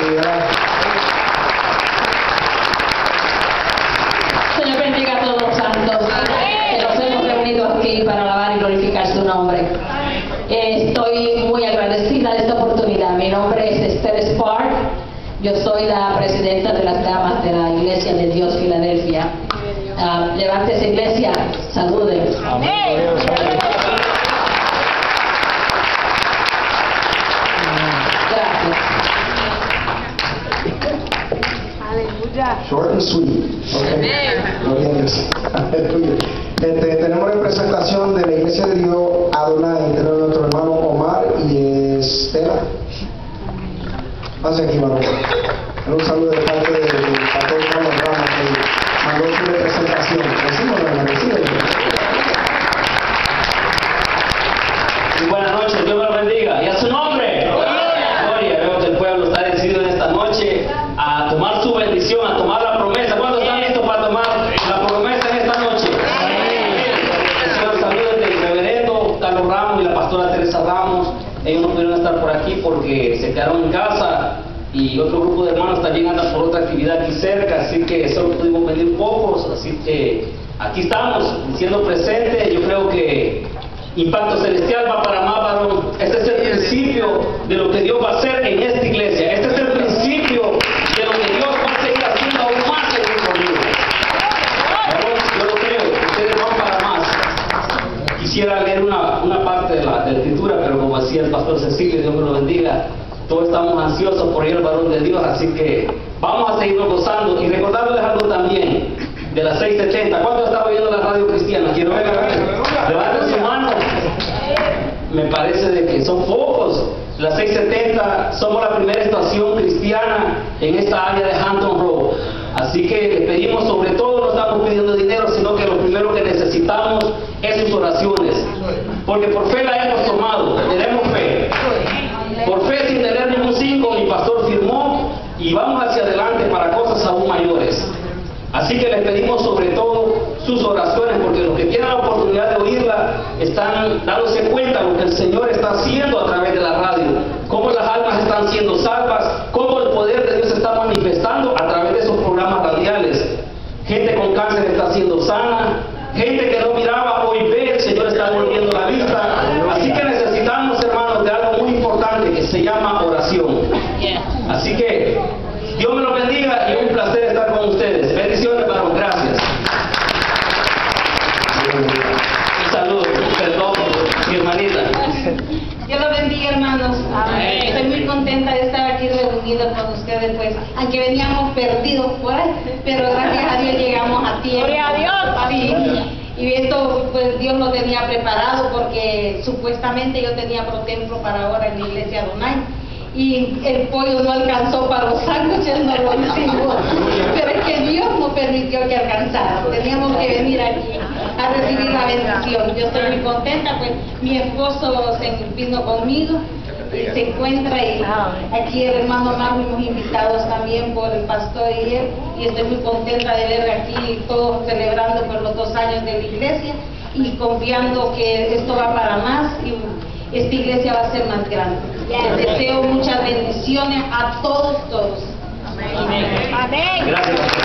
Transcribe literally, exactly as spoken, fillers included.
Señor bendiga a todos los santos que nos hemos reunido aquí para alabar y glorificar su nombre. Eh, estoy muy agradecida de esta oportunidad. Mi nombre es Esther Spark. Yo soy la presidenta de las damas de la Iglesia de Dios Filadelfia. Uh, levántese, iglesia, saluden. Amén. Short and sweet. Okay. Gloria a Dios. Aleluya. Este, tenemos representación de la Iglesia de Dios Adonai, entre nuestro hermano Omar y Estela. Pase aquí, hermano. Un saludo de parte del pastor Carlos Ramos, que mandó su representación. Recíbelo, hermano, recíbelo. Y buenas noches, Dios me lo bendiga. Y a su nombre. Gloria. Veo que el pueblo está decidido en esta noche a tomar su bendición, a tomar la promesa. ¿Cuántos están listos para tomar la promesa en esta noche? Reciban saludos del reverendo Carlos Ramos y la pastora Teresa Ramos. Ellos no pudieron estar por aquí porque se quedaron en casa y otro grupo de hermanos también anda por otra actividad aquí cerca, así que solo pudimos venir pocos, así que aquí estamos siendo presentes. Yo creo que Impacto Celestial va para más, varón. Este es el principio de lo que Dios va a hacer en esta iglesia. Este es el principio de lo que Dios va a seguir haciendo aún más en nuestro vida. Yo lo creo, ustedes van para más. Quisiera leer una, una parte de la, de la escritura, pero como decía el pastor Cecilio, Dios me lo bendiga, todos estamos ansiosos por ir al varón de Dios, así que vamos a seguirnos gozando y recordarles algo también de las seis setenta. ¿Cuántos están oyendo la radio cristiana? Quiero ver, levanten su mano. Me parece de que son pocos. Las seis setenta somos la primera estación cristiana en esta área de Hampton Road. Así que les pedimos, sobre todo no estamos pidiendo dinero, sino que lo primero que necesitamos es sus oraciones. Porque por fe la hemos tomado, tenemos fe. Por fe, sin tener ningún cinco, mi pastor firmó y vamos hacia adelante para cosas aún mayores. Así que les pedimos sobre todo sus oraciones, porque los que tienen la oportunidad de oírla están dándose cuenta de lo que el Señor está haciendo a través de la radio, cómo las almas están siendo salvas, cómo el poder de Dios se está manifestando a través de esos programas radiales. Gente con cáncer está siendo sana, gente que no miraba hoy ve, el Señor está volviendo la vista. Así que necesitamos, hermanos, de algo muy importante que se llama oración. Así que Dios me lo bendiga y es un placer estar con ustedes. Bendiciones, varón. Gracias. Un saludo, perdón, mi hermanita. Dios los bendiga, hermanos. Amén. Estoy muy contenta de estar aquí reunidos con ustedes, pues, aunque veníamos perdidos por ahí, pero gracias a Dios llegamos a tiempo. Gloria a Dios. Sí. Y esto, pues, Dios lo tenía preparado porque supuestamente yo tenía pro templo para ahora en la iglesia Adonai. Y el pollo no alcanzó para los sándwiches, no lo hicimos. Pero es que Dios no permitió que alcanzara. Teníamos que venir aquí a recibir la bendición. Yo estoy muy contenta, pues mi esposo se vino conmigo y se encuentra y aquí el hermano Omar fuimos invitados también por el pastor y él, y estoy muy contenta de ver aquí todos celebrando por los dos años de la iglesia y confiando que esto va para más y esta iglesia va a ser más grande. Les deseo muchas bendiciones a todos, todos. Amén. Amén. Gracias.